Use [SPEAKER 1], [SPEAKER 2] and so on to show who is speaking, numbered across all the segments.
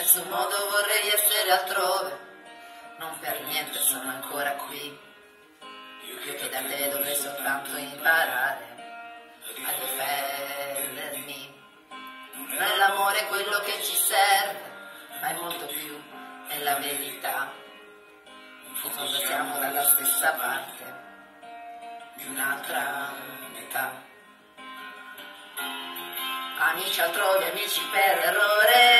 [SPEAKER 1] nessun modo vorrei essere altrove, non per niente sono ancora qui. Io che da te dovrei soltanto imparare a difendermi. Non è l'amore quello che ci serve, ma è molto più, è la verità. In fondo siamo dalla stessa parte di un'altra metà. Amici altrove, amici per errore,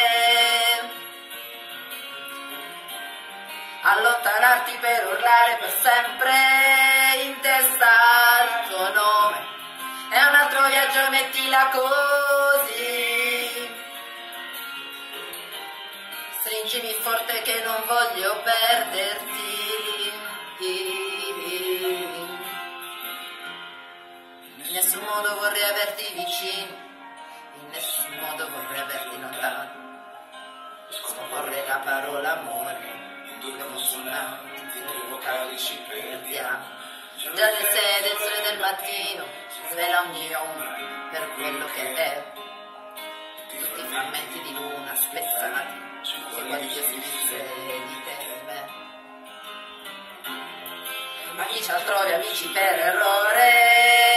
[SPEAKER 1] allontanarti per urlare per sempre in testa al tuo nome. È un altro viaggio, mettila così. Stringimi forte che non voglio perderti. In nessun modo vorrei averti vicino, in nessun modo vorrei averti lontano. Scomporre la parola amore, due consonanti, tre vocali ci perdiamo. Già alle 6 del sole del mattino svela ogni ombra per quello che è. Tutti i frammenti di luna spezzati, sui quali Dio si dice di te e me. Amici altrove, amici per errore,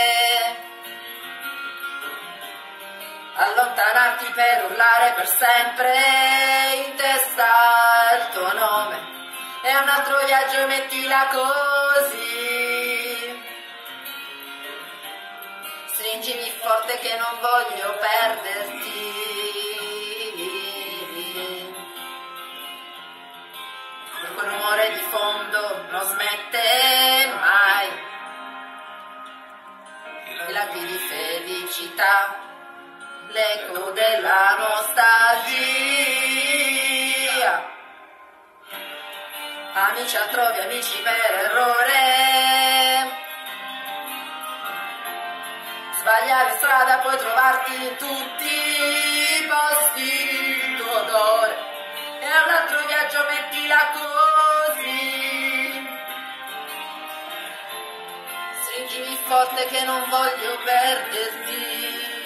[SPEAKER 1] allontanarti per urlare per sempre in testa il tuo nome. È un altro viaggio, mettila così. Stringimi forte che non voglio perderti. Quel rumore di fondo non smette mai. I lampi di felicità, l'eco della nostalgia. Amici altrove, amici per errore, sbagliare strada puoi trovarti in tutti i posti il tuo odore. È un altro viaggio, mettila così. Stringimi forte che non voglio perderti.